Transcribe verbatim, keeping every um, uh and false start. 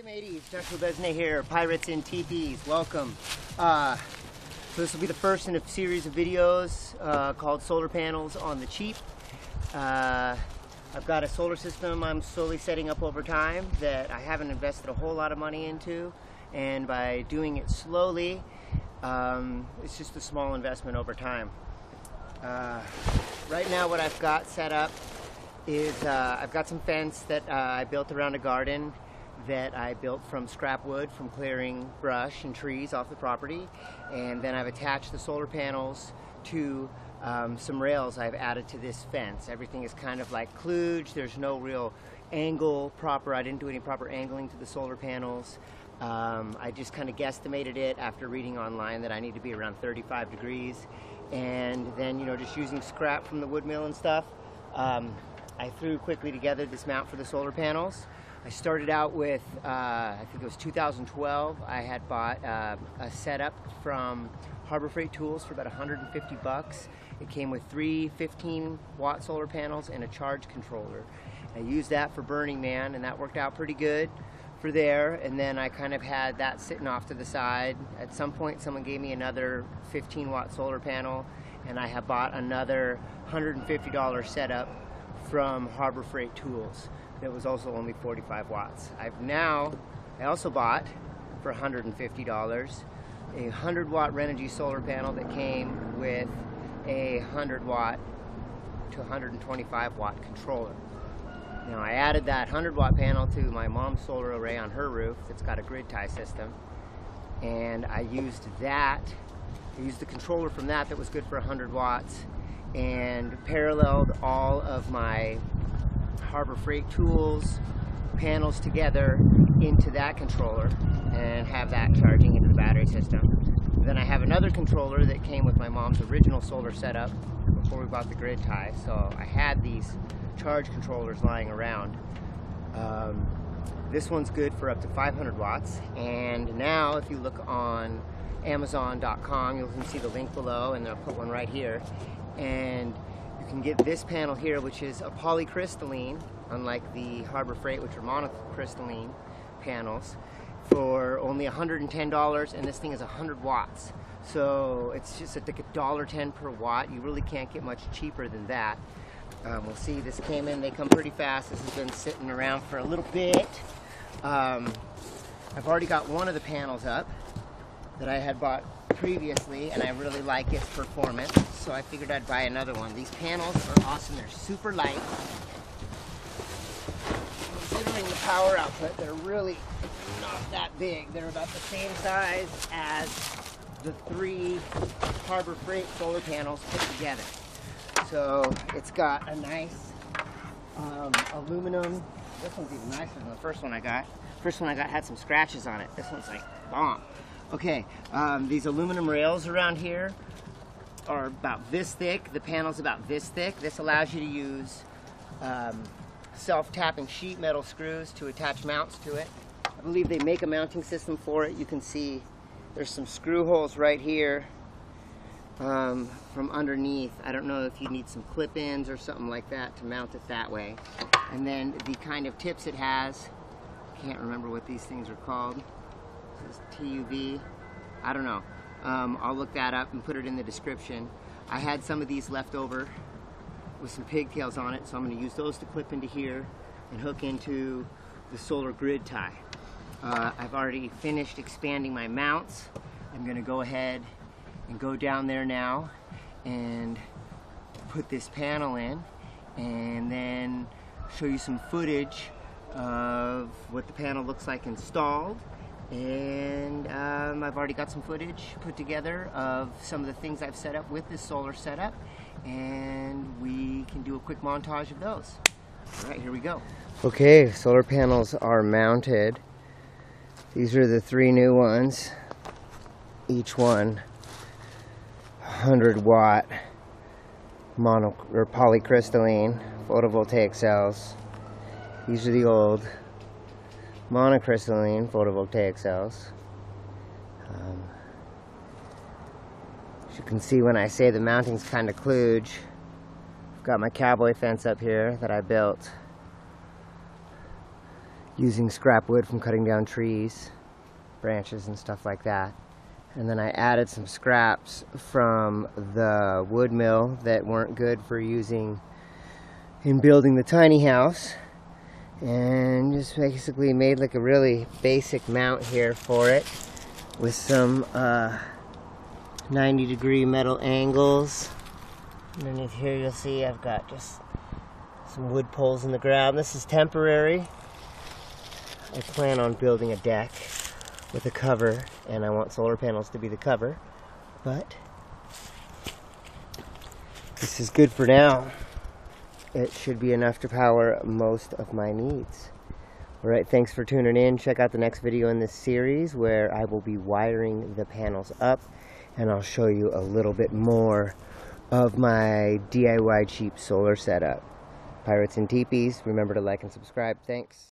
mateys, Joshua Besnay here, Pirates in Teepees, welcome. Uh, so this will be the first in a series of videos uh, called Solar Panels on the Cheap. Uh, I've got a solar system I'm slowly setting up over time that I haven't invested a whole lot of money into, and by doing it slowly, um, it's just a small investment over time. Uh, right now what I've got set up is uh, I've got some fence that uh, I built around a garden that I built from scrap wood from clearing brush and trees off the property, and then I've attached the solar panels to um, some rails I've added to this fence. Everything is kind of like kludge. There's no real angle proper. I didn't do any proper angling to the solar panels. Um, I just kind of guesstimated it after reading online that I need to be around thirty-five degrees, and then, you know, just using scrap from the wood mill and stuff, um, I threw quickly together this mount for the solar panels. I started out with, uh, I think it was two thousand twelve. I had bought uh, a setup from Harbor Freight Tools for about one hundred fifty bucks. It came with three fifteen watt solar panels and a charge controller. I used that for Burning Man, and that worked out pretty good for there. And then I kind of had that sitting off to the side. At some point someone gave me another fifteen watt solar panel, and I have bought another one hundred fifty dollar setup from Harbor Freight Tools that was also only forty-five watts. I've now, I also bought for one hundred fifty dollars a one hundred watt Renogy solar panel that came with a one hundred watt to one hundred twenty-five watt controller. Now I added that one hundred watt panel to my mom's solar array on her roof that's got a grid tie system, and I used that, I used the controller from that that was good for one hundred watts, and paralleled all of my Harbor Freight Tools panels together into that controller and have that charging into the battery system. Then I have another controller that came with my mom's original solar setup before we bought the grid tie, so I had these charge controllers lying around. Um, this one's good for up to five hundred watts, and now if you look on Amazon dot com, you'll see the link below, and I'll put one right here, and you can get this panel here, which is a polycrystalline, unlike the Harbor Freight, which are monocrystalline panels, for only one hundred ten dollars, and this thing is one hundred watts. So it's just like a dollar ten per watt. You really can't get much cheaper than that. Um, we'll see, this came in, they come pretty fast. This has been sitting around for a little bit. Um, I've already got one of the panels up that I had bought previously, and I really like its performance, so I figured I'd buy another one. These panels are awesome. They're super light. Considering the power output, they're really not that big. They're about the same size as the three Harbor Freight solar panels put together. So it's got a nice um, aluminum. This one's even nicer than the first one I got. First one I got had some scratches on it. This one's like bomb. Okay, um, these aluminum rails around here are about this thick. The panel's about this thick. This allows you to use um, self-tapping sheet metal screws to attach mounts to it. I believe they make a mounting system for it. You can see there's some screw holes right here um, from underneath. I don't know if you need some clip-ins or something like that to mount it that way. And then the kind of tips it has, can't remember what these things are called. This is T U V, I don't know. Um, I'll look that up and put it in the description. I had some of these left over with some pigtails on it, so I'm going to use those to clip into here and hook into the solar grid tie. Uh, I've already finished expanding my mounts. I'm going to go ahead and go down there now and put this panel in, and then show you some footage of what the panel looks like installed. And um, I've already got some footage put together of some of the things I've set up with this solar setup, and we can do a quick montage of those. All right, here we go. Okay, solar panels are mounted. These are the three new ones, each one one hundred watt mono or polycrystalline photovoltaic cells. These are the old monocrystalline photovoltaic cells. Um, as you can see, when I say the mounting's kind of kludge, I've got my cowboy fence up here that I built using scrap wood from cutting down trees, branches and stuff like that. And then I added some scraps from the wood mill that weren't good for using in building the tiny house, and just basically made like a really basic mount here for it with some uh, ninety degree metal angles. Underneath here you'll see I've got just some wood poles in the ground. This is temporary. I plan on building a deck with a cover, and I want solar panels to be the cover, but this is good for now. It should be enough to power most of my needs. Alright, thanks for tuning in. Check out the next video in this series where I will be wiring the panels up, and I'll show you a little bit more of my D I Y cheap solar setup. Pirates and Teepees, remember to like and subscribe. Thanks.